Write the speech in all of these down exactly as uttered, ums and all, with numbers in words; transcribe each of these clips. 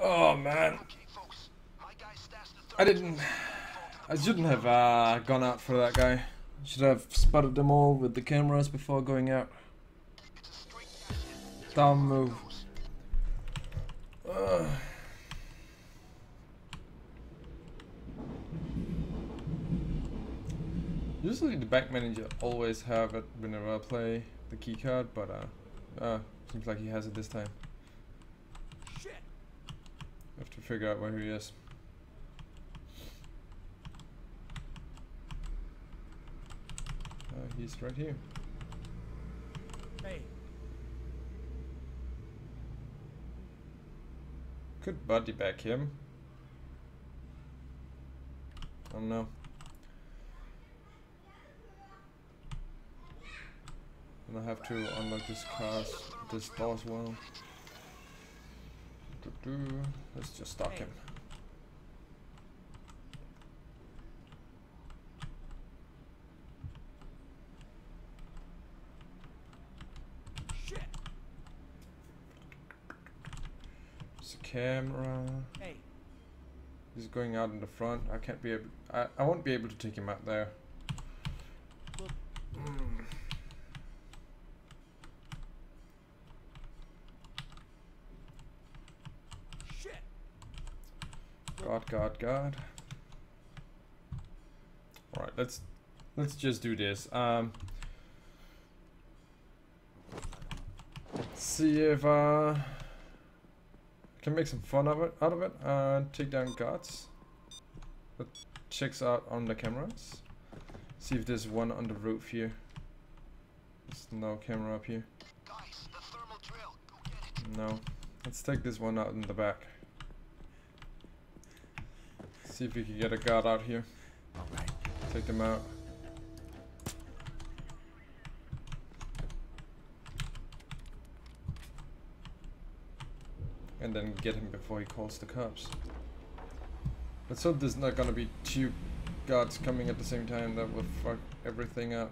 Oh man, I didn't. I shouldn't have uh, gone out for that guy. Should have spotted them all with the cameras before going out. Dumb move. Uh. Usually the back manager always have it whenever I play the keycard, but uh, uh, seems like he has it this time. Shit. Have to figure out where he is. Uh, he's right here. Hey. Could buddy back him. I don't know. And I have to unlock this cars, this door as well. Let's just stalk him. Shit. There's a camera. Hey. He's going out in the front. I can't be able. I I won't be able to take him out there. Mm. God, God, God. All right, let's let's just do this. Um, let's see if uh, I can make some fun of it out of it. Uh, take down guards. That checks out on the cameras. See if there's one on the roof here. There's no camera up here. Guys, the thermal drill. Go get it. No. Let's take this one out in the back. See if we can get a guard out here. Alright. Take them out. And then get him before he calls the cops. Let's hope there's not gonna be two guards coming at the same time. That will fuck everything up.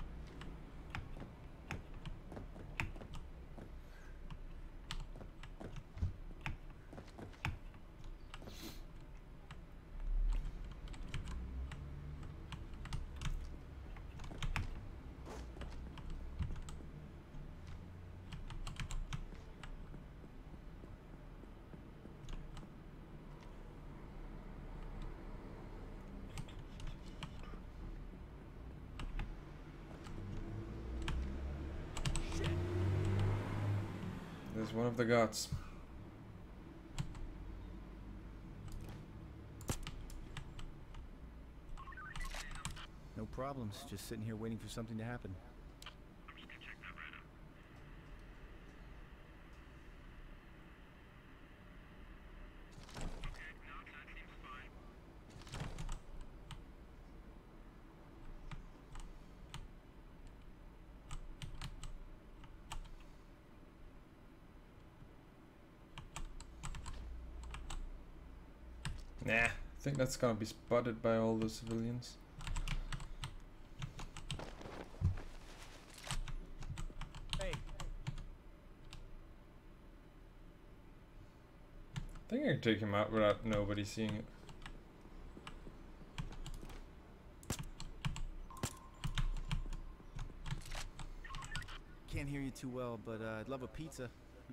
There's one of the guards. No problems. Just sitting here waiting for something to happen. Nah, I think that's gonna be spotted by all the civilians. Hey. I think I can take him out without nobody seeing it. Can't hear you too well, but uh, I'd love a pizza.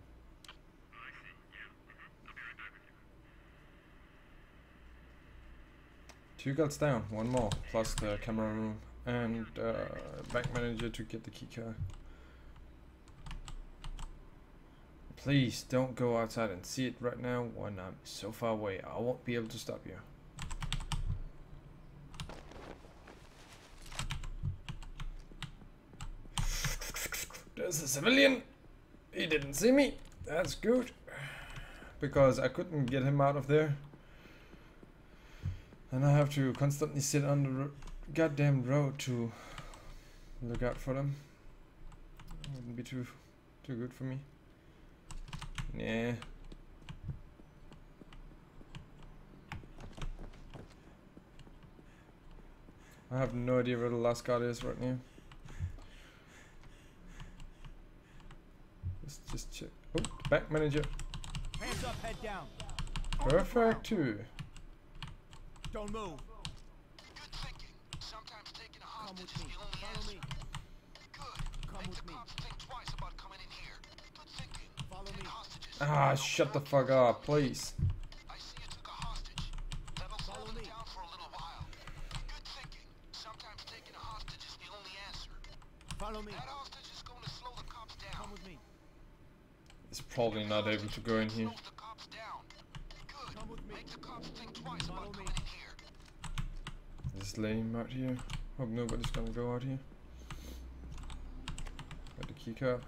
Two guards down, one more, plus the camera room and uh, back manager to get the key card. Please don't go outside and see it right now when I'm so far away. I won't be able to stop you. There's a civilian. He didn't see me. That's good. Because I couldn't get him out of there. And I have to constantly sit on the ro goddamn road to look out for them. Wouldn't be too too good for me. Yeah. I have no idea where the last guard is right now. Let's just check. Oh, back manager. Hands up, head down. Perfect too. Don't move. Good thinking. Sometimes taking a Come hostage with is me. the only Follow answer. me. Good. Come Make with the me. cops think twice about coming in here. Good thinking. Follow Take me. hostages. Ah, No shut the penalty. fuck up, please. I see you took a hostage. That'll slow Follow them me. down for a little while. Good thinking. Sometimes taking a hostage is the only answer. Follow me. That hostage is going to slow the cops down. Come with me. He's probably not able to go in here. Slows the cops down. Good. Come with me. Make the cops think twice Follow about me. coming in here. Just lame out here. Hope nobody's gonna go out here. Got the key card.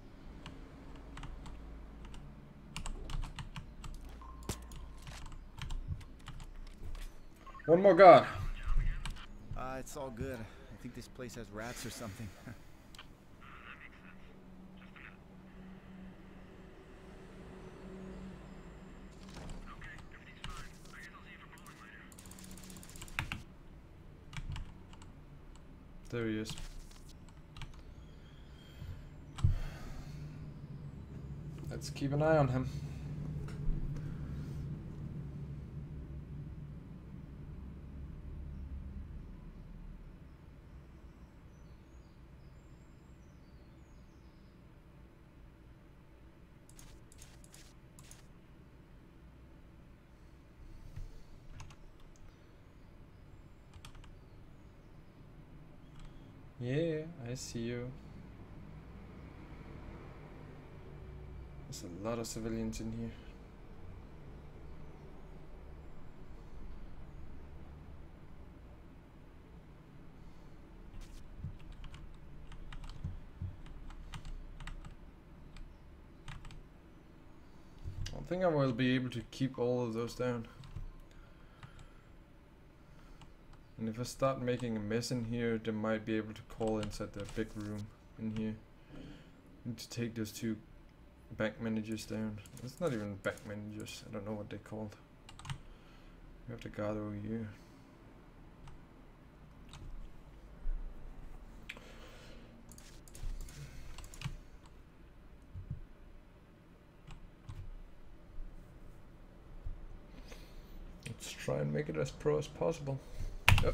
One more guard. Uh, it's all good. I think this place has rats or something. There he is. Let's keep an eye on him. Yeah, I see you. There's a lot of civilians in here. I don't think I will be able to keep all of those down. And if I start making a mess in here, they might be able to call inside the big room in here. Need to take those two bank managers down. It's not even bank managers, I don't know what they're called. We have the guard over here. Let's try and make it as pro as possible. Yep.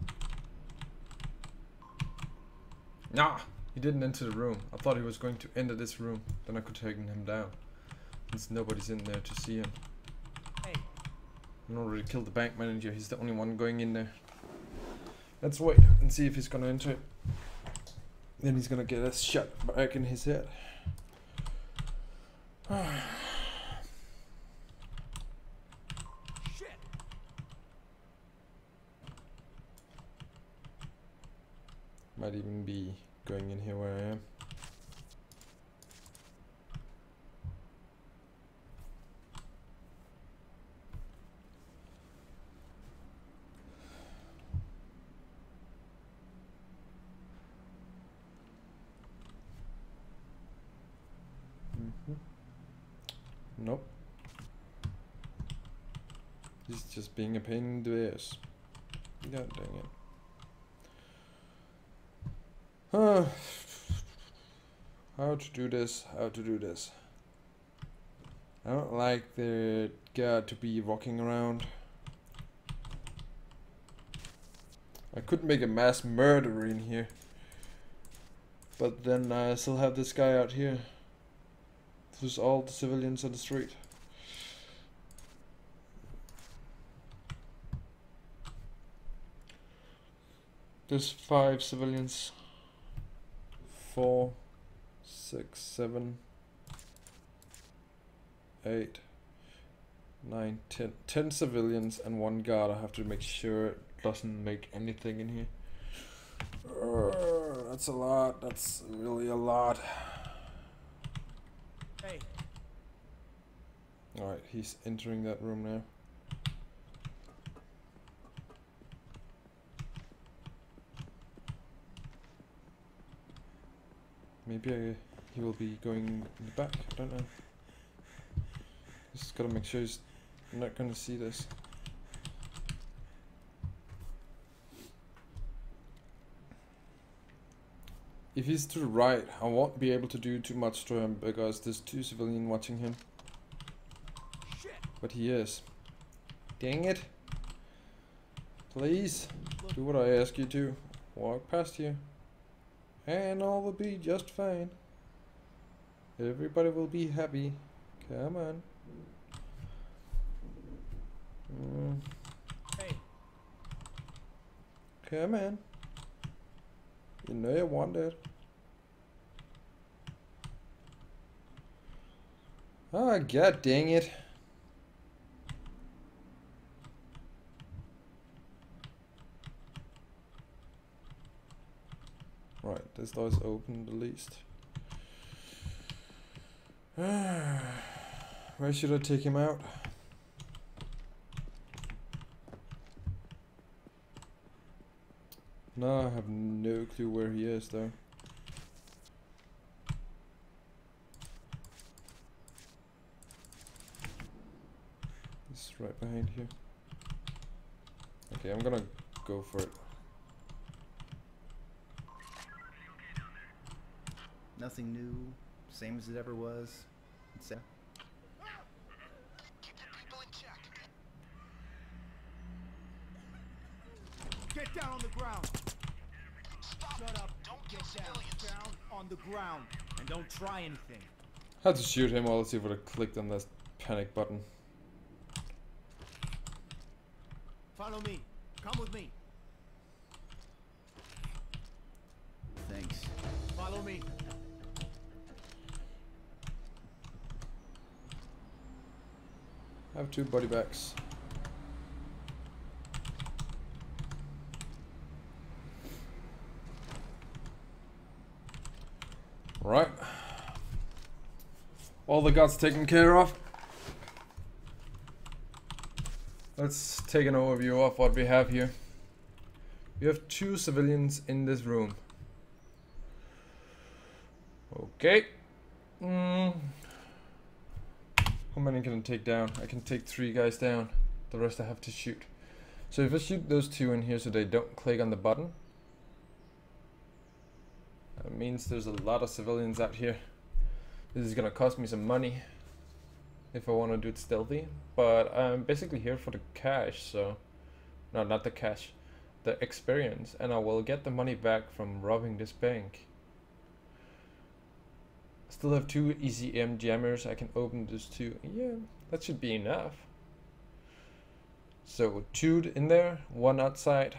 Nah, he didn't enter the room. I thought he was going to enter this room. Then I could take him down. Since nobody's in there to see him. Hey. I already killed the bank manager. He's the only one going in there. Let's wait and see if he's gonna enter it. Then he's gonna get a shot back in his head. Shit. Might even be going in here where I am. Mm-hmm. Nope. He's just being a pain in the ass. God dang it. Huh. How to do this, how to do this. I don't like the guard to be walking around. I could make a mass murder in here. But then I still have this guy out here. This is all the civilians on the street. There's five civilians. Four, six, seven, eight, nine, ten. Ten civilians and one guard. I have to make sure it doesn't make anything in here. Uh, that's a lot. That's really a lot. Hey. Alright, he's entering that room now. Maybe I, he will be going in the back, I don't know. Just gotta make sure he's not gonna see this. If he's to the right, I won't be able to do too much to him because there's two civilians watching him. Shit. But he is. Dang it. Please, do what I ask you to. Walk past you. And all will be just fine. Everybody will be happy. Come on. Mm. Hey. Come on. You know you want it. Ah, god dang it. Right, this door is open at least. Where should I take him out? No, I have no clue where he is though. He's right behind here. Okay, I'm gonna go for it. Nothing new, same as it ever was. It's, uh, Keep the people in check. Get down on the ground. Stop. Shut up. Don't kill Get down. civilians. Down on the ground. And don't try anything. Had to shoot him while I see if I clicked on this panic button. Follow me. Come with me. thanks. Follow me. I have two body bags. Right. All the guts taken care of. Let's take an overview of what we have here. We have two civilians in this room. Okay. Mm. How many can I take down? I can take three guys down. The rest I have to shoot. So if I shoot those two in here so they don't click on the button, that means there's a lot of civilians out here. This is gonna cost me some money if I want to do it stealthy, but I'm basically here for the cash, so no, not the cash, the experience, and I will get the money back from robbing this bank. Still have two E C M jammers. I can open those two. Yeah, that should be enough. So two in there, one outside.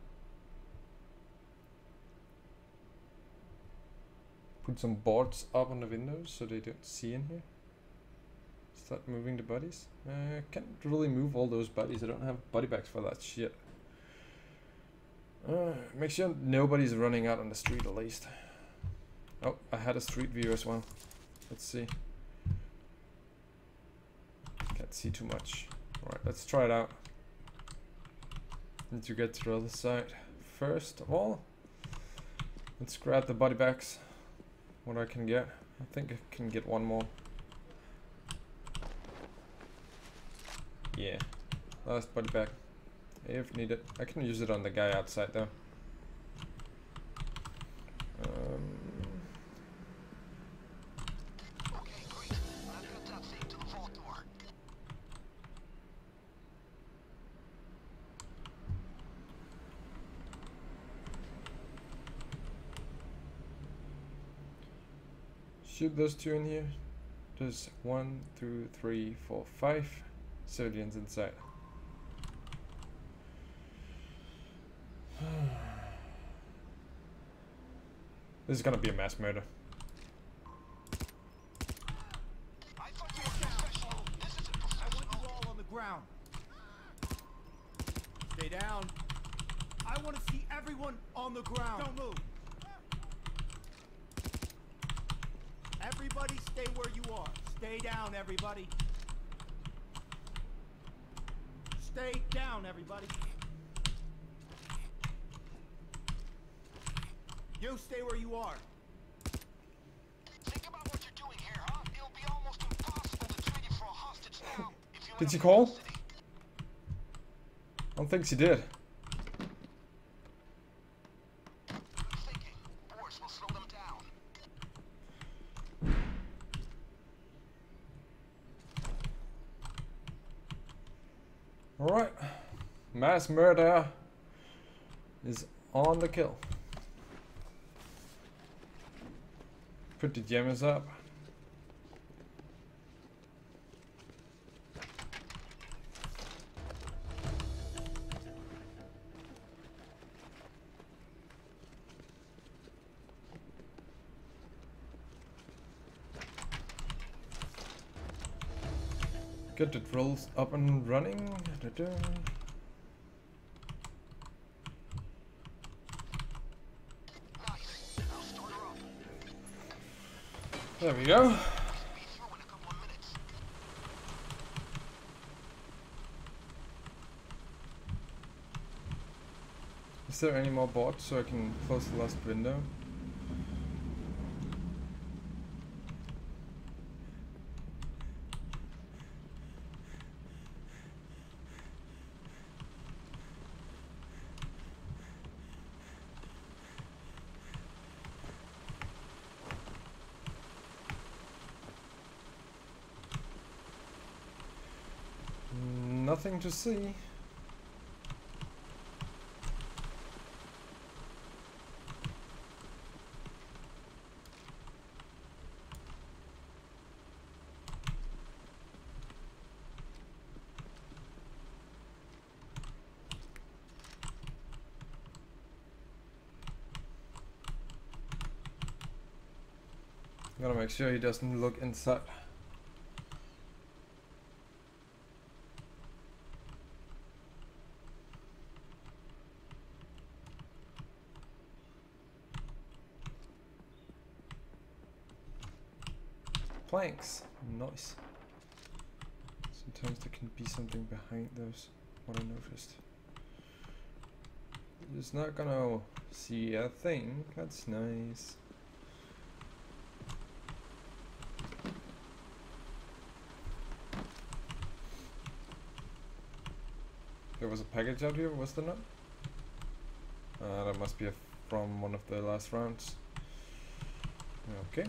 Put some boards up on the windows so they don't see in here. Start moving the bodies. I uh, can't really move all those bodies. I don't have body bags for that shit. Uh, make sure nobody's running out on the street at least. Oh, I had a street view as well. Let's see. Can't see too much. Alright, let's try it out. Need to get to the other side. First of all, let's grab the body bags. What I can get. I think I can get one more. Yeah. Last body bag. If needed. I can use it on the guy outside though. Um, Okay, great. I've got that safe to the vault door. shoot those two in here. There's one, two, three, four, five civilians inside. This is gonna be a mass murder. I thought you were professional. This isn't I want you professional. all on the ground. Stay down. I want to see everyone on the ground. Don't move. Everybody stay where you are. Stay down, everybody. Stay down, everybody. You stay where you are. Think about what you're doing here, huh? It'll be almost impossible to trade you for a hostage now. If you Did end she up in call? custody. I don't think she did. Good thinking. Force will slow them down. Alright. Mass murder is on the kill. Put the jammers up. Get the drills up and running. Da -da -da. There we go. Is there any more boards so I can close the last window? Nothing to see. Gotta make sure he doesn't look inside. Planks. Nice. Sometimes there can be something behind those, what I noticed. It's not gonna see a thing. That's nice. There was a package out here, was there not? Uh, that must be a, from one of the last rounds. Okay.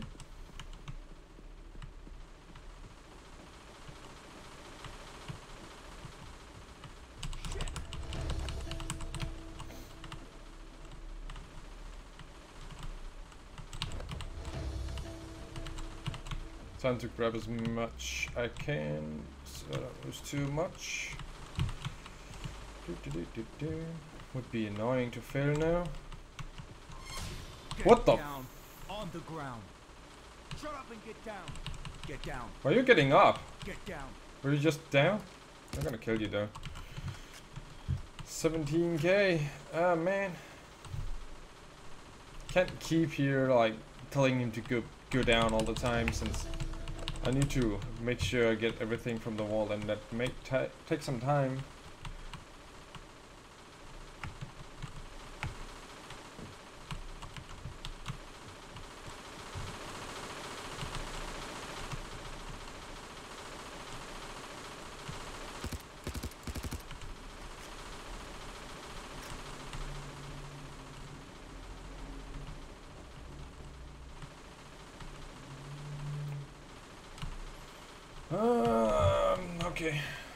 Time to grab as much I can, so that was too much. Do, do, do, do, do. Would be annoying to fail now. Get What the? down on the ground. Shut up and get down. Get down. Why are you getting up? Get down. Were you just down? I'm gonna kill you though. seventeen K. Ah man. Can't keep here like telling him to go go down all the time since I need to make sure I get everything from the wall, and that may take some time. Um, okay.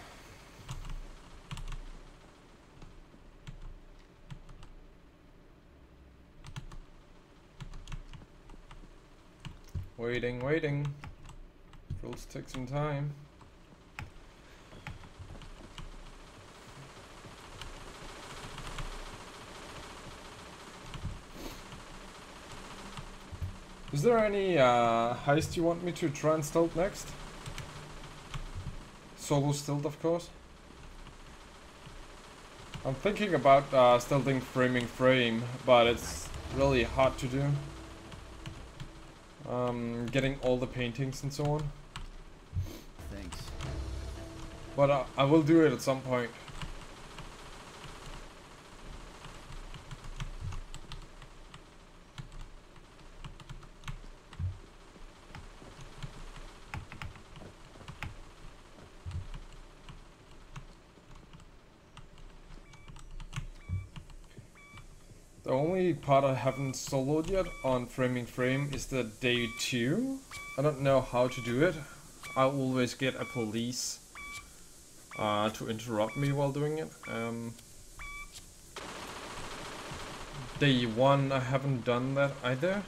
Waiting, waiting. Rules take some time. Is there any uh, heist you want me to try and stealth next? Solo stealth, of course. I'm thinking about uh, stealthing framing frame, but it's really hard to do. Um, getting all the paintings and so on. Thanks. But uh, I will do it at some point. The only part I haven't soloed yet on Framing Frame is the day two. I don't know how to do it. I always get a police uh, to interrupt me while doing it. Um, day one, I haven't done that either.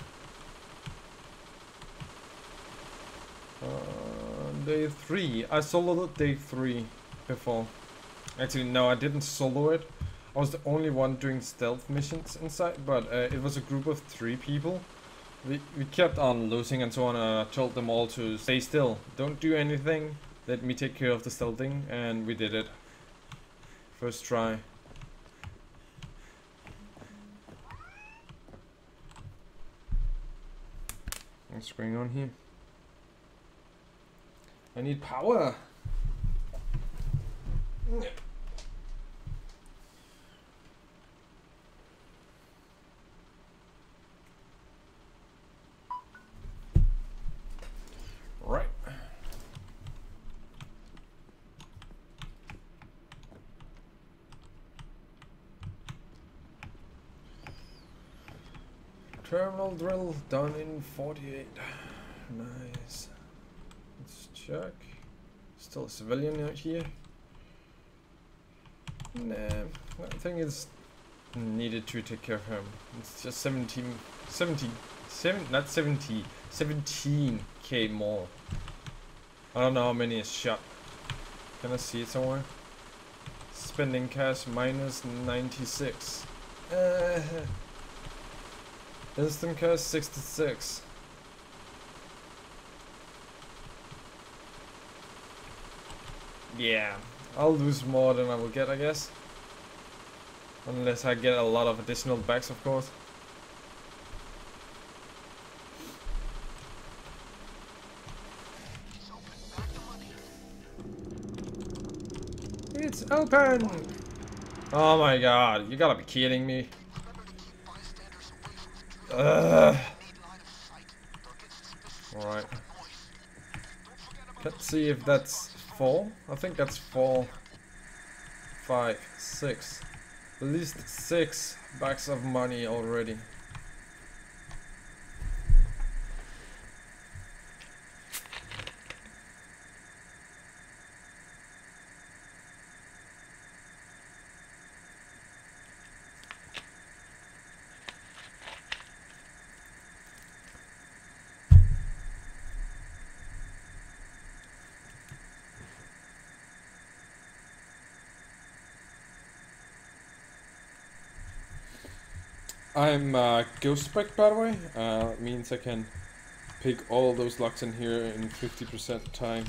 Uh, day three, I soloed day three before. Actually, no, I didn't solo it. I was the only one doing stealth missions inside, but uh, it was a group of three people. We, we kept on losing and so on, and I told them all to stay still. Don't do anything. Let me take care of the stealthing, and we did it. First try. What's going on here? I need power! Right. Terminal drill done in forty-eight. Nice. Let's check. Still a civilian out here. Nah, I think it's needed to take care of him. It's just seventeen, seventeen, seven, not seventy, seventeen K more. I don't know how many is shot. Can I see it somewhere? Spending cash minus ninety-six. Uh, instant cash sixty-six. Yeah, I'll lose more than I will get, I guess. Unless I get a lot of additional bags, of course. It's open! Oh my god, you gotta be kidding me. Ugh. Alright. Let's see if that's four. I think that's four, five, six. At least six bags of money already. I'm uh, ghost spec, by the way. Uh, it means I can pick all those locks in here in fifty percent time.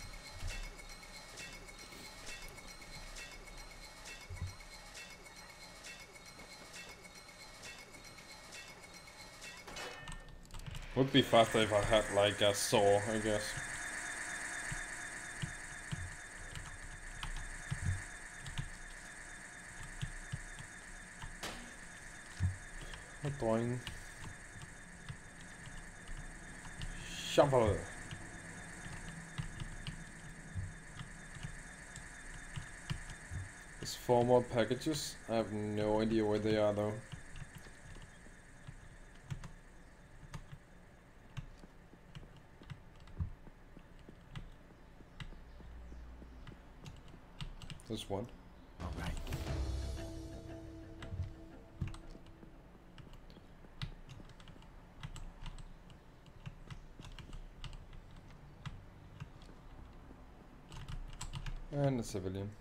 Would be faster if I had like a saw, I guess. Doing shovel. There's four more packages. I have no idea where they are though. There's one. All right. And a civilian.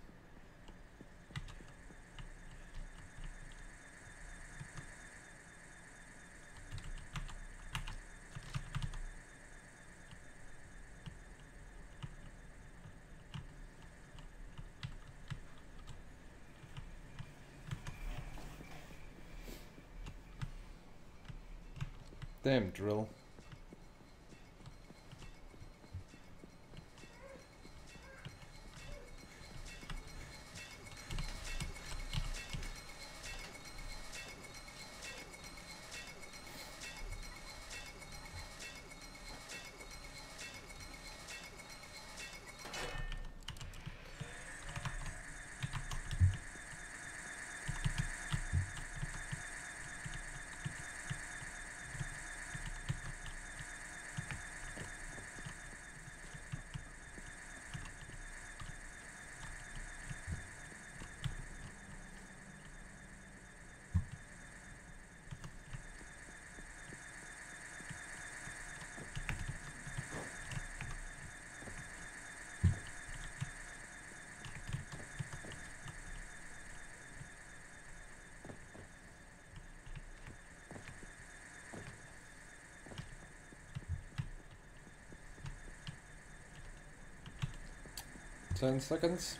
Damn drill. ten seconds.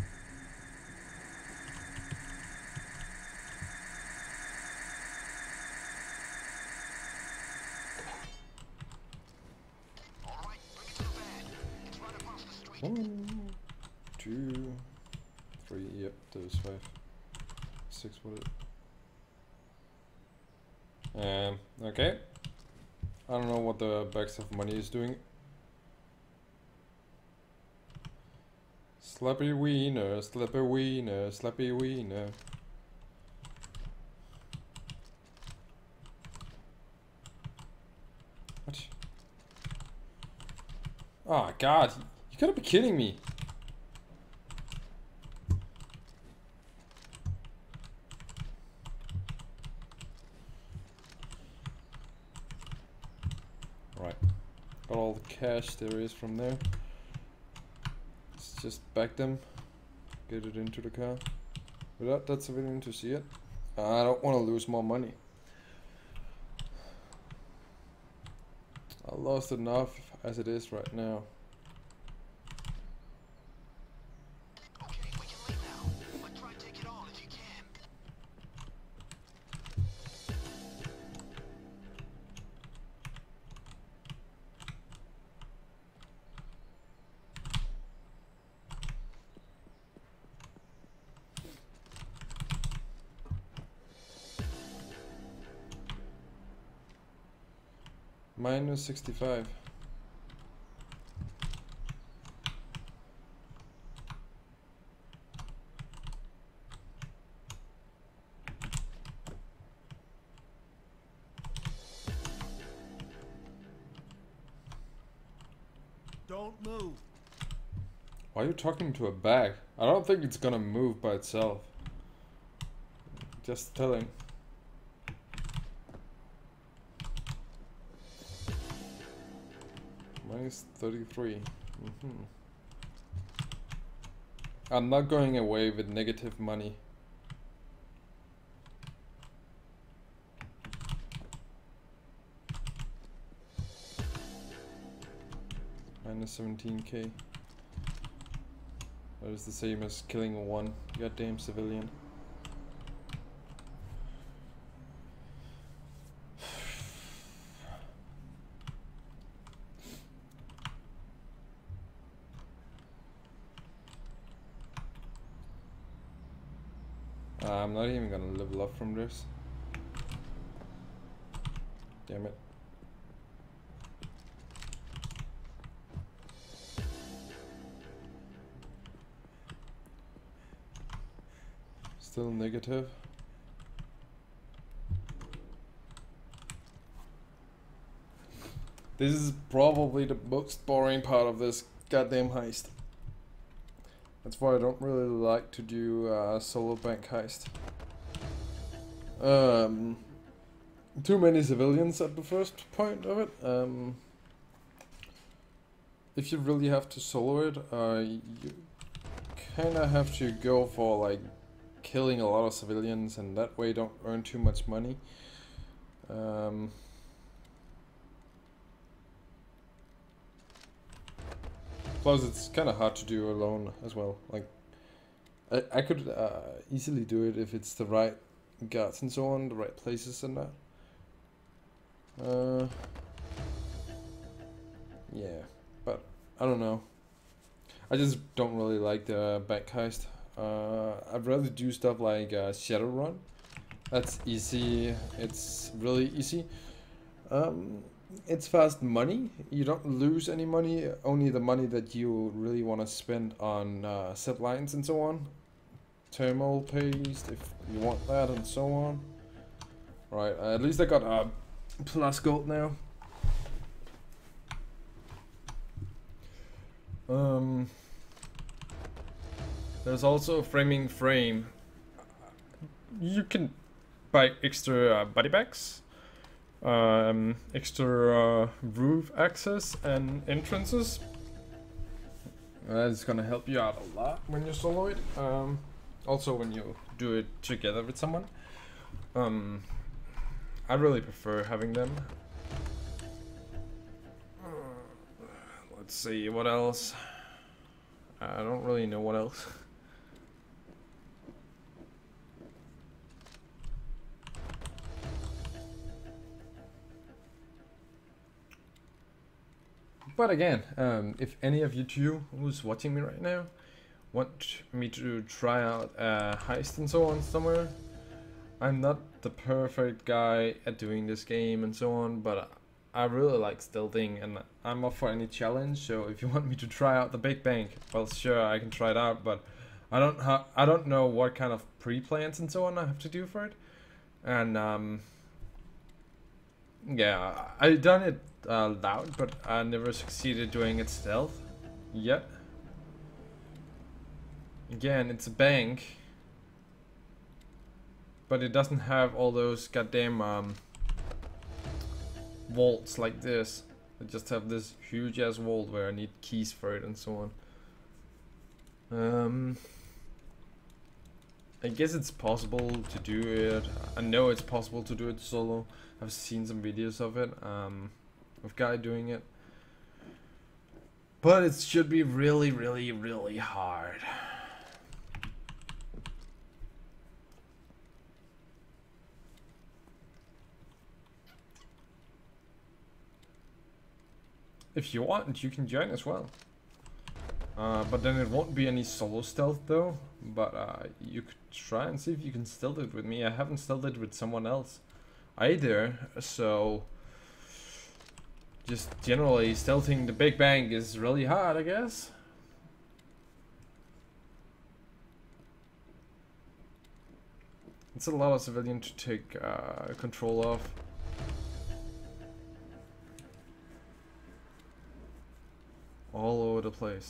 Alright, bring it to the van. It's right across the street. One, two, three, yep, there's five. Six, what it? Um, okay. I don't know what the bags of money is doing. Slappy wiener, slappy wiener, slappy wiener. What? Oh god, you gotta be kidding me. Right, got all the cash there is from there. Let's just back them, get it into the car. Without that civilian to see it. I don't want to lose more money. I lost enough as it is right now. Okay, we can leave now. But try and take it all if you can. Minus sixty-five. Don't move. Why are you talking to a bag? I don't think it's gonna move by itself. Just telling. Minus thirty-three. Mm-hmm. I'm not going away with negative money. Minus seventeen K. That is the same as killing one goddamn civilian. I'm not even gonna level up from this. Damn it. Still negative. This is probably the most boring part of this goddamn heist. That's why I don't really like to do uh, solo bank heist. Um, too many civilians at the first point of it. Um, if you really have to solo it, uh, you kind of have to go for like killing a lot of civilians, and that way don't earn too much money. Um, Plus, it's kind of hard to do alone as well. Like, I, I could uh, easily do it if it's the right guards and so on, the right places and that. Uh, yeah, but I don't know. I just don't really like the back heist. Uh, I'd rather do stuff like uh, Shadowrun. That's easy. It's really easy. Um, It's fast money. You don't lose any money, only the money that you really want to spend on uh, zip lines and so on. Thermal paste, if you want that, and so on. Right, uh, at least I got uh, plus gold now. Um, there's also framing frame. You can buy extra uh, body bags. Um, extra uh, roof access and entrances. That is gonna help you out a lot when you solo it. Um, also when you do it together with someone. Um, I really prefer having them. Uh, let's see what else. I don't really know what else. But again, um, if any of you two who's watching me right now want me to try out a heist and so on somewhere, I'm not the perfect guy at doing this game and so on, but I really like stealthing and I'm up for any challenge. So if you want me to try out the Big Bank, well, sure, I can try it out, but I don't ha I don't know what kind of pre-plans and so on I have to do for it. And um, yeah, I done it uh, loud, but I never succeeded doing it stealth yet. Again, it's a bank, but it doesn't have all those goddamn um, vaults like this. I just have this huge ass vault where I need keys for it and so on. Um, I guess it's possible to do it. I know it's possible to do it solo. I've seen some videos of it, um, of guy doing it. But it should be really, really, really hard. If you want, you can join as well. Uh, but then it won't be any solo stealth though. But uh, you could try and see if you can stealth it with me. I haven't stealthed it with someone else either. So just generally stealthing the Big Bang is really hard, I guess. It's a lot of civilian to take uh, control of. All over the place.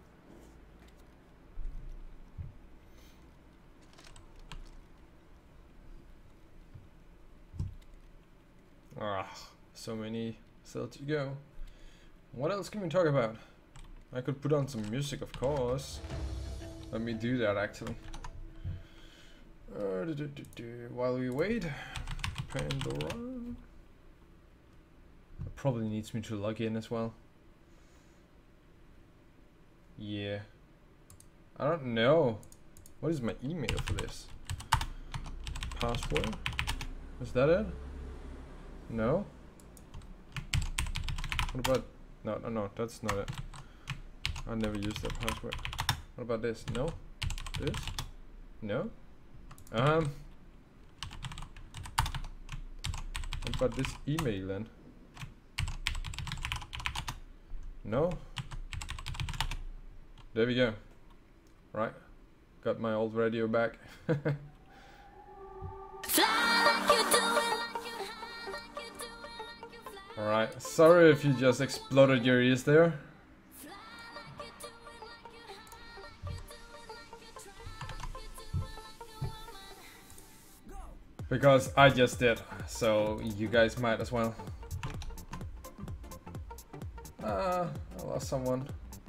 Ah, so many still to go. What else can we talk about? I could put on some music, of course. Let me do that actually. Uh, do, do, do, do. While we wait, Pandora. It probably needs me to log in as well. Yeah. I don't know. What is my email for this? Password? Is that it? No? What about... No, no, no. That's not it. I never used that password. What about this? No? This? No? Um... What about this email then? No? There we go. Right. Got my old radio back. Alright. Sorry if you just exploded your ears there. Because I just did. So you guys might as well. Ah, I lost someone.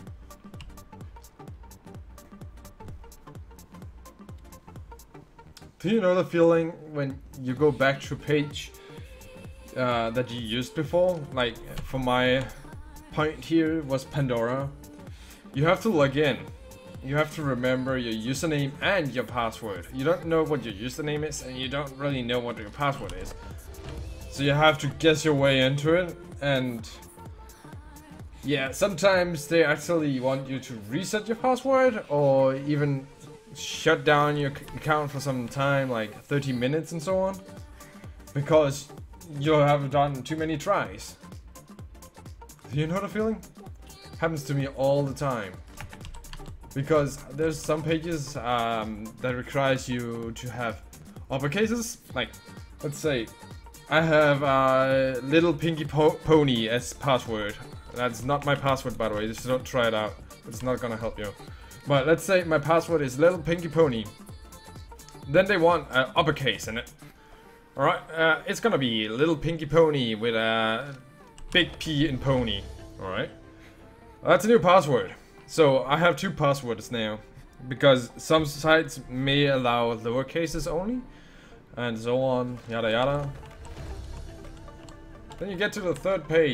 Do you know the feeling when you go back to a page uh, that you used before? Like, for my point here was Pandora. You have to log in. You have to remember your username and your password. You don't know what your username is and you don't really know what your password is. So you have to guess your way into it. And yeah, sometimes they actually want you to reset your password or even shut down your account for some time, like thirty minutes and so on, because you have done too many tries. Do you know the feeling? Happens to me all the time. Because there's some pages um, that requires you to have uppercases. Like, let's say I have uh, Little Pinky po Pony as password. That's not my password, by the way. Just don't try it out. It's not gonna help you. But let's say my password is Little Pinky Pony. Then they want an uppercase in it. Alright, uh, it's gonna be Little Pinky Pony with a big P in pony. Alright. That's a new password. So I have two passwords now. Because some sites may allow lower cases only. And so on, yada yada. Then you get to the third page.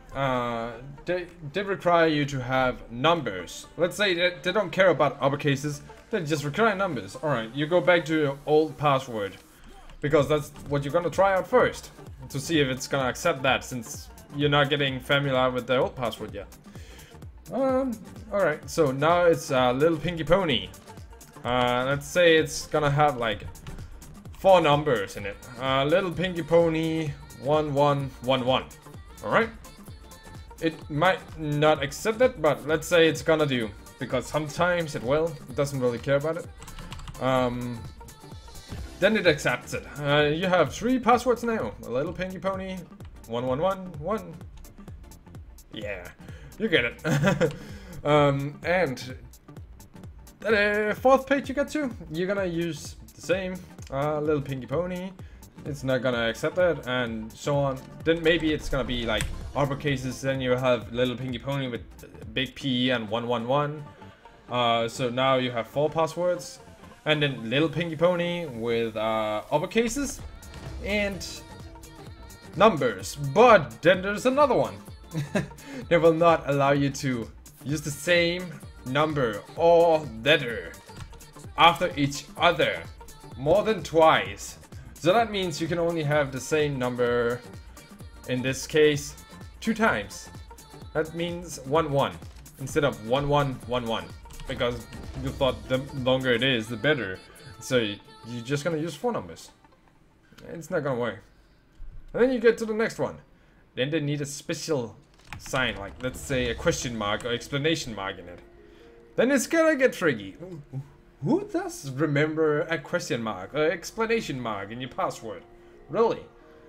uh, they, they require you to have numbers. Let's say that they don't care about uppercases, they just require numbers. Alright, you go back to your old password, because that's what you're gonna try out first, to see if it's gonna accept that, since you're not getting familiar with the old password yet. Um, alright, so now it's a uh, Little Pinky Pony. Uh, let's say it's gonna have like four numbers in it. Uh, Little Pinky Pony one one one one. Alright? It might not accept it, but let's say it's gonna do, because sometimes it will. It doesn't really care about it. Um, then it accepts it. Uh, you have three passwords now. A Little Pinky Pony one one one one. Yeah, you get it. um, and the fourth page you get to, you're gonna use the same uh, Little Pinky Pony. It's not gonna accept that, and so on. Then maybe it's gonna be like uppercases. Then you have Little Pinky Pony with big P and one one one. Uh, so now you have four passwords, and then Little Pinky Pony with uh, uppercases and numbers. But then there's another one. They will not allow you to use the same number or letter after each other more than twice. So that means you can only have the same number, in this case, two times. That means one one instead of one one one one, because you thought the longer it is, the better. So you're just gonna use four numbers. It's not gonna work. And then you get to the next one. Then they need a special sign, like let's say a question mark or explanation mark in it. Then it's gonna get tricky. Who does remember a question mark or explanation mark in your password? Really?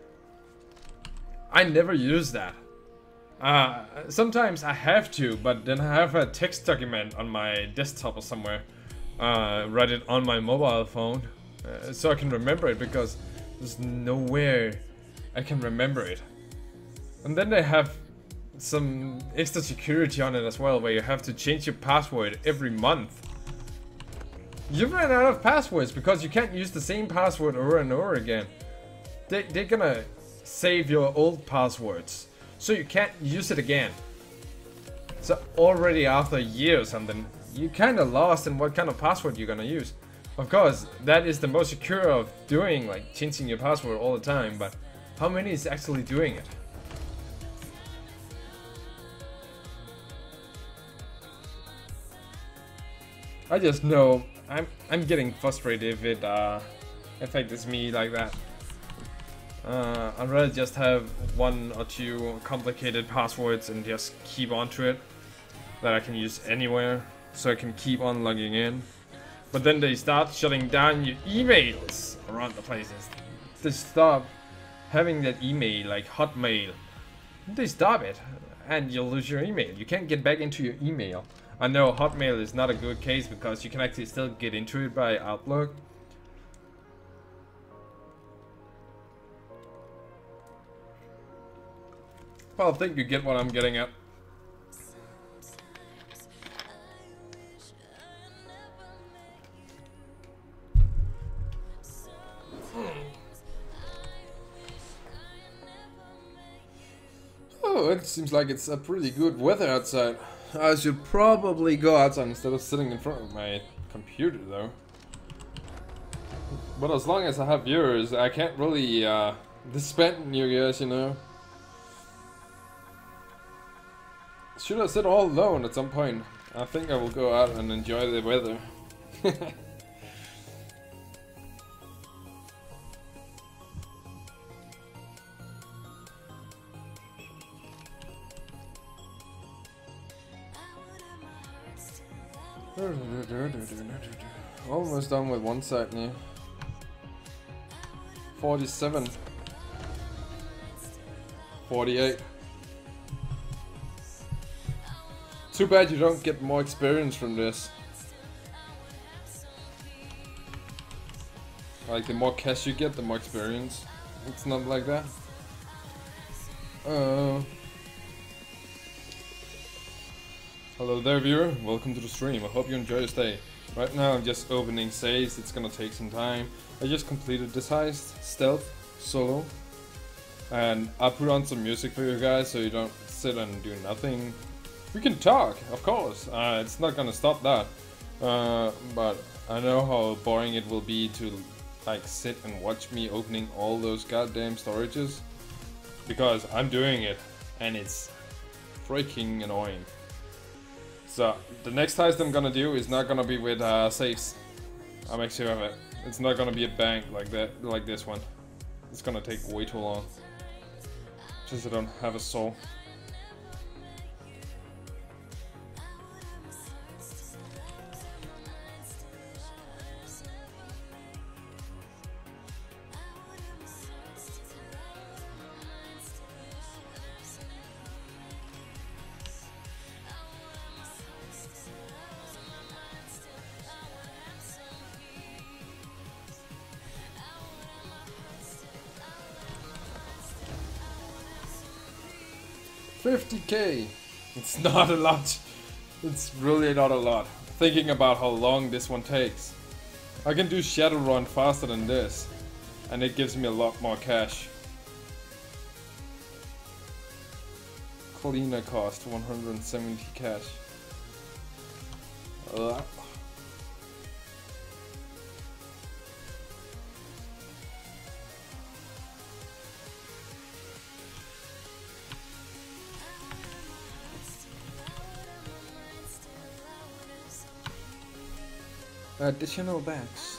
I never use that. Uh, sometimes I have to, but then I have a text document on my desktop or somewhere. Uh, write it on my mobile phone, uh, so I can remember it, because there's nowhere I can remember it. And then they have some extra security on it as well, where you have to change your password every month. You ran out of passwords because you can't use the same password over and over again. They, they're gonna save your old passwords, so you can't use it again. So already after a year or something, you kinda lost in what kind of password you're gonna use. Of course, that is the most secure of doing, like changing your password all the time, but how many is actually doing it? I just know I'm I'm getting frustrated if it uh, affects me like that. Uh, I'd rather just have one or two complicated passwords and just keep on to it, that I can use anywhere, so I can keep on logging in. But then they start shutting down your emails around the places. They stop having that email, like Hotmail. They stop it, and you'll lose your email. You can't get back into your email. I know Hotmail is not a good case, because you can actually still get into it by Outlook. Well, I think you get what I'm getting at. Oh, it seems like it's a pretty good weather outside. I should probably go outside instead of sitting in front of my computer, though. But as long as I have viewers, I can't really uh, disband you guys, you know. Should I sit all alone at some point? I think I will go out and enjoy the weather. Almost done with one side now. forty-seven. forty-eight. Too bad you don't get more experience from this. Like, the more cash you get, the more experience. It's not like that. Uh, hello there, viewer. Welcome to the stream. I hope you enjoy your stay. Right now I'm just opening saves. It's gonna take some time. I just completed this heist, stealth, solo. And I put on some music for you guys so you don't sit and do nothing, we can talk, of course. Uh, it's not gonna stop that. Uh, but I know how boring it will be to like sit and watch me opening all those goddamn storages, because I'm doing it and it's freaking annoying. So the next heist I'm gonna do is not gonna be with uh, safes. I'll make sure of it. It's not gonna be a bank like that, like this one. It's gonna take way too long. Just I don't have a soul. fifty K! It's not a lot. It's really not a lot. Thinking about how long this one takes. I can do Shadowrun faster than this, and it gives me a lot more cash. Cleaner cost one hundred seventy cash. Uh. Additional bags.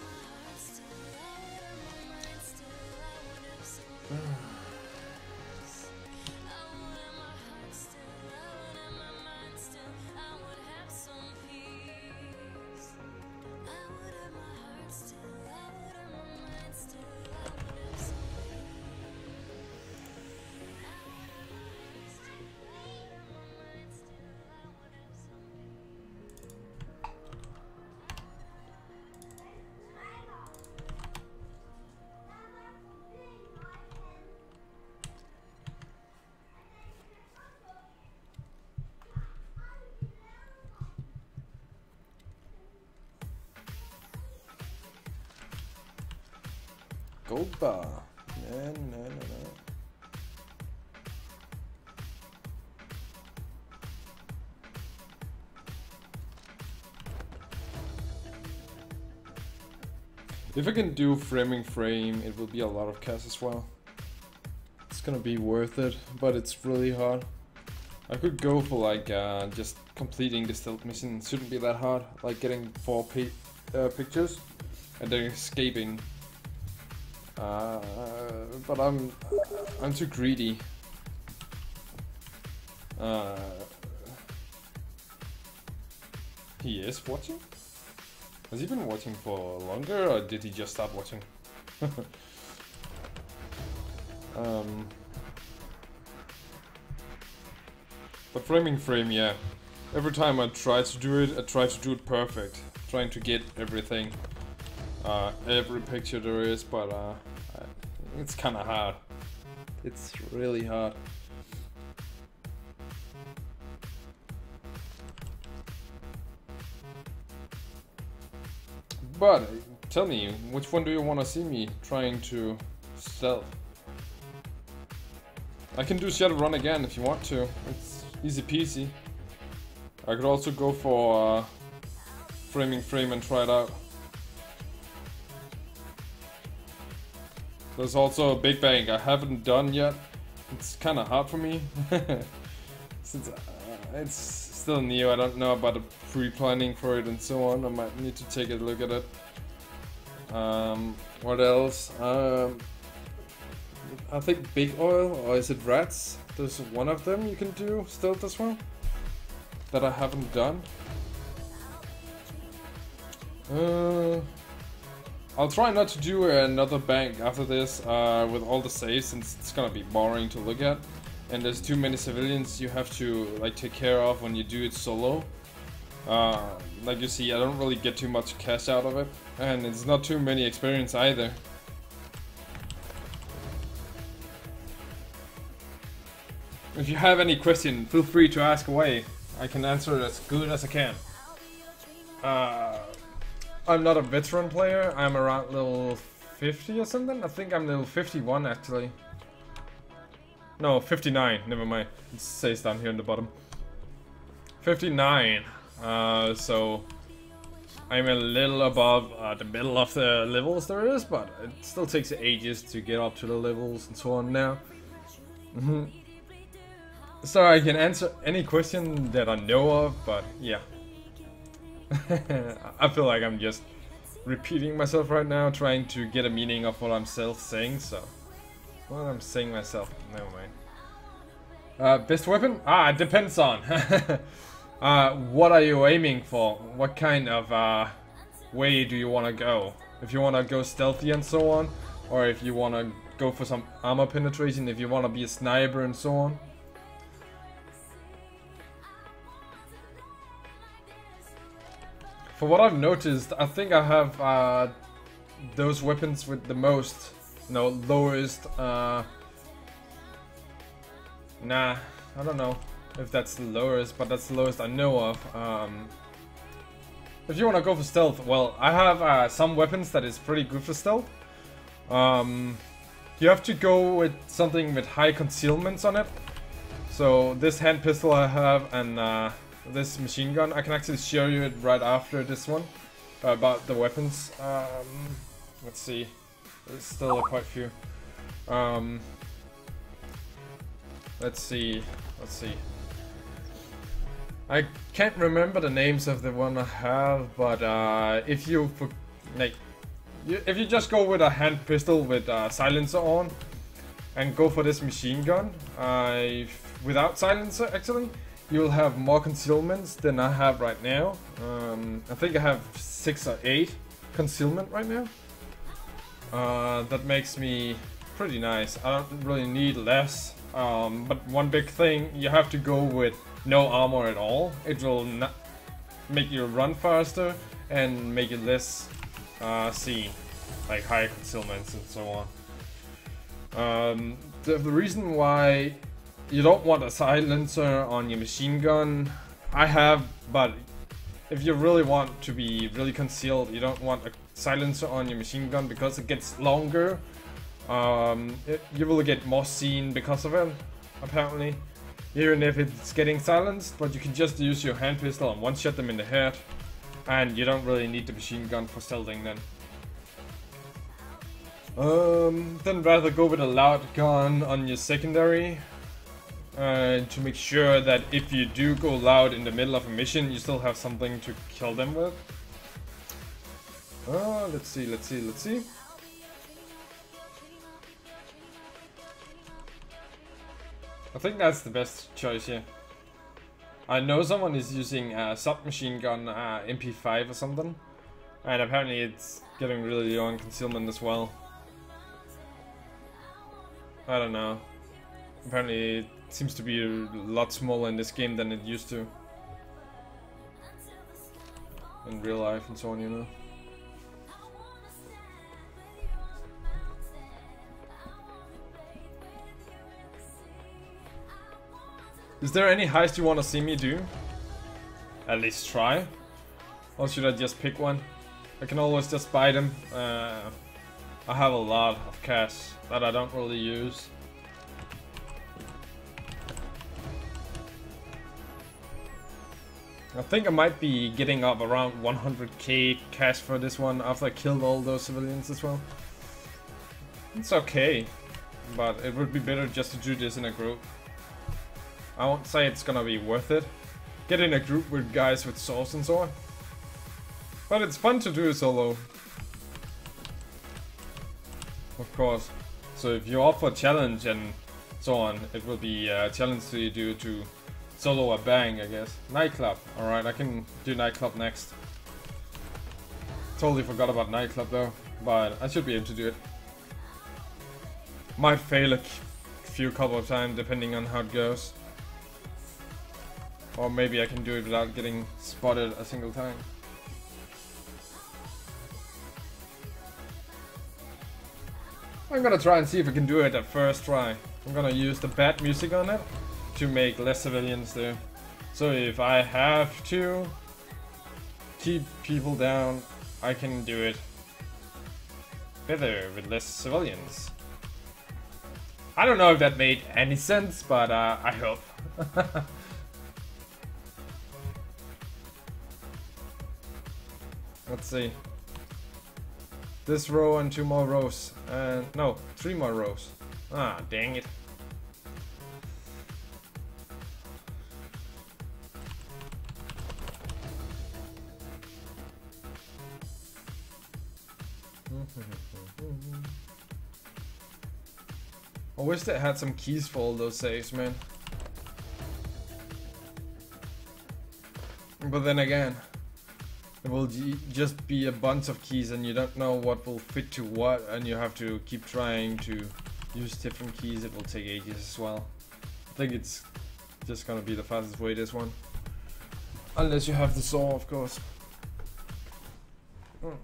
Gold bar. No, no, no, no. If I can do framing frame, it will be a lot of cash as well. It's gonna be worth it, but it's really hard. I could go for like uh, just completing the stealth mission. It shouldn't be that hard, like getting four pi uh, pictures and then escaping. Uh, but I'm I'm too greedy. Uh, he is watching? Has he been watching for longer, or did he just stop watching? um, but framing frame, yeah. Every time I try to do it, I try to do it perfect, trying to get everything. Uh, every picture there is, but uh, it's kind of hard. It's really hard. But tell me, which one do you want to see me trying to stealth? I can do Shadowrun again if you want to. It's easy peasy. I could also go for uh, framing frame and try it out. There's also a Big Bang I haven't done yet. It's kind of hard for me. Since uh, it's still new, I don't know about the pre-planning for it and so on. I might need to take a look at it. Um, what else? Um, I think Big Oil, or is it Rats? There's one of them you can do stealth as well that I haven't done. Uh, I'll try not to do another bank after this uh, with all the saves, since it's gonna be boring to look at, and there's too many civilians you have to like take care of when you do it solo. Uh, like you see, I don't really get too much cash out of it, and it's not too many experience either. If you have any question, feel free to ask away. I can answer it as good as I can. Uh, I'm not a veteran player. I'm around level fifty or something. I think I'm level fifty-one actually. No, fifty-nine. Never mind. It says down here in the bottom. fifty-nine. Uh, so I'm a little above uh, the middle of the levels there is, but it still takes ages to get up to the levels and so on now. Mm-hmm. So I can answer any question that I know of, but yeah. I feel like I'm just repeating myself right now, trying to get a meaning of what I'm self saying, so... Well, I'm saying myself, never mind. Uh, best weapon? Ah, it depends on. uh, what are you aiming for? What kind of uh, way do you want to go? If you want to go stealthy and so on, or if you want to go for some armor penetration, if you want to be a sniper and so on. For what I've noticed, I think I have uh, those weapons with the most, no, lowest, uh, nah, I don't know if that's the lowest, but that's the lowest I know of. Um, if you want to go for stealth, well, I have uh, some weapons that is pretty good for stealth. Um, you have to go with something with high concealments on it. So this hand pistol I have, and uh, this machine gun, I can actually show you it right after this one, uh, about the weapons. Um, let's see, there's still quite a few. Um, let's see, let's see. I can't remember the names of the one I have, but uh, if you, like, you, if you just go with a hand pistol with a silencer on, and go for this machine gun, uh, without silencer actually, you'll have more concealments than I have right now. Um, I think I have six or eight concealment right now. Uh, that makes me pretty nice. I don't really need less. Um, but one big thing, you have to go with no armor at all. It will not make you run faster and make it less uh, seen, like higher concealments and so on. Um, the, the reason why you don't want a silencer on your machine gun, I have, but if you really want to be really concealed, you don't want a silencer on your machine gun because it gets longer. Um, it, you will get more seen because of it, apparently. Even if it's getting silenced, but you can just use your hand pistol and one-shot them in the head. And you don't really need the machine gun for stealthing then. Um, then rather go with a loud gun on your secondary. Uh, to make sure that if you do go loud in the middle of a mission, you still have something to kill them with. Uh, let's see, let's see, let's see. I think that's the best choice here. I know someone is using a submachine gun uh, M P five or something, and apparently it's getting really low on concealment as well. I don't know. Apparently it seems to be a lot smaller in this game than it used to. In real life and so on, you know. Is there any heist you want to see me do? At least try? Or should I just pick one? I can always just buy them. Uh, I have a lot of cash that I don't really use. I think I might be getting up around one hundred K cash for this one after I killed all those civilians as well. It's okay, but it would be better just to do this in a group. I won't say it's gonna be worth it. Get in a group with guys with swords and so on. But it's fun to do solo. Of course. So if you're up for a challenge and so on, it will be a challenge to do to solo a bang, I guess. Nightclub. Alright, I can do nightclub next. Totally forgot about nightclub though, but I should be able to do it. Might fail a few couple of times depending on how it goes. Or maybe I can do it without getting spotted a single time. I'm gonna try and see if I can do it at first try. I'm gonna use the bad music on it to make less civilians there. So if I have to keep people down, I can do it better with less civilians. I don't know if that made any sense, but uh, I hope. Let's see. This row and two more rows. And no, three more rows. Ah, dang it. I wish they had some keys for all those saves, man. But then again, it will just be a bunch of keys and you don't know what will fit to what, and you have to keep trying to use different keys. It will take ages as well. I think it's just gonna be the fastest way, this one. Unless you have the saw, of course. Mm.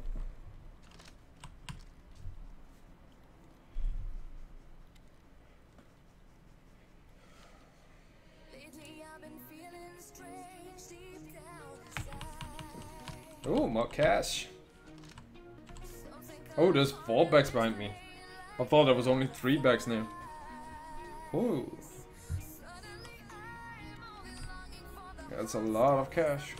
Oh, more cash. Oh, there's four bags behind me. I thought there was only three bags now. Oh. That's a lot of cash.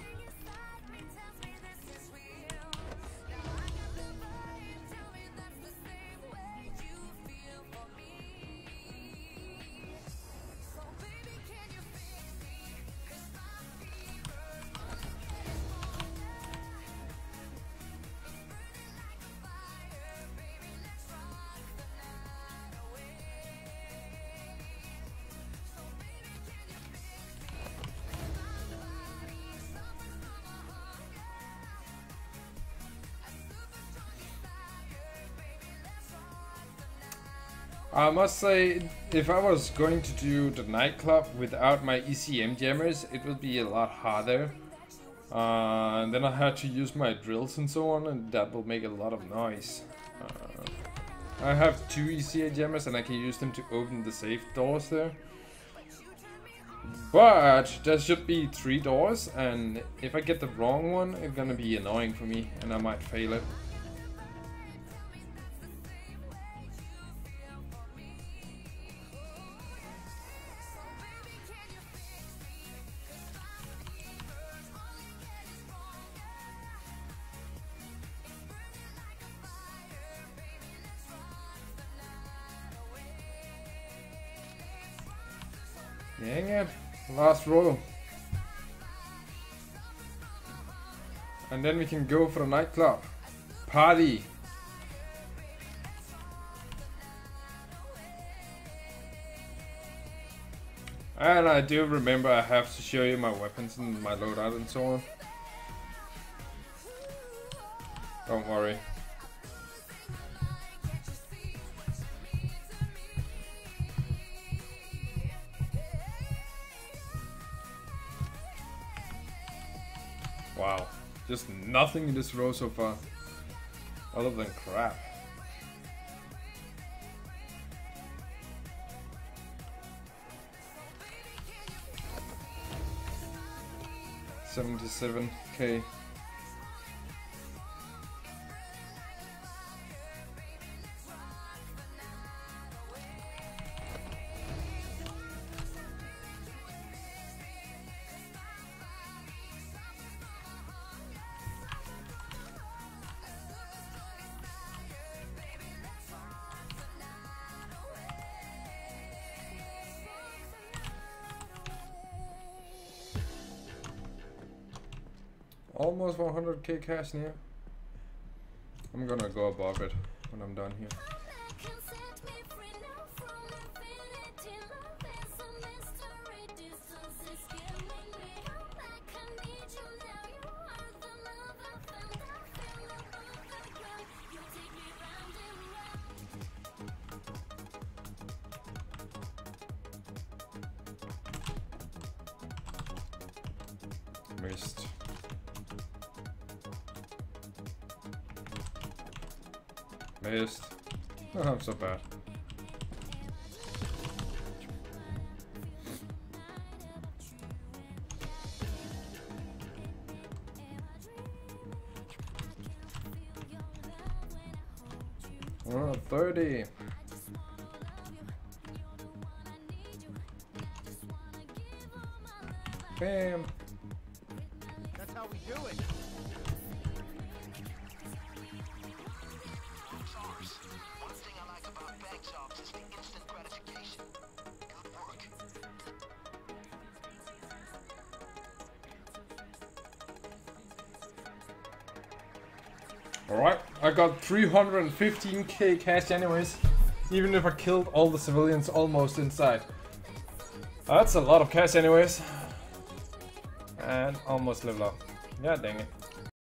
I must say, if I was going to do the nightclub without my E C M jammers, it would be a lot harder. Uh, and then I had to use my drills and so on, and that will make a lot of noise. Uh, I have two E C M jammers and I can use them to open the safe doors there. But there should be three doors, and if I get the wrong one, it's gonna be annoying for me and I might fail it. Dang it, last row. And then we can go for a nightclub. Party. And I do remember I have to show you my weapons and my loadout and so on. Don't worry. Wow, just nothing in this row so far, other than crap. seventy-seven K. Almost one hundred K cash now. I'm gonna go above it when I'm done here. Missed. Missed. Not so bad. Oh, thirty. bam. That's how we do it. SARS. One thing I like about bank jobs is the instant gratification. Good work. Alright, I got three hundred fifteen K cash anyways, even if I killed all the civilians almost inside. That's a lot of cash anyways. And almost level up. Yeah, dang it.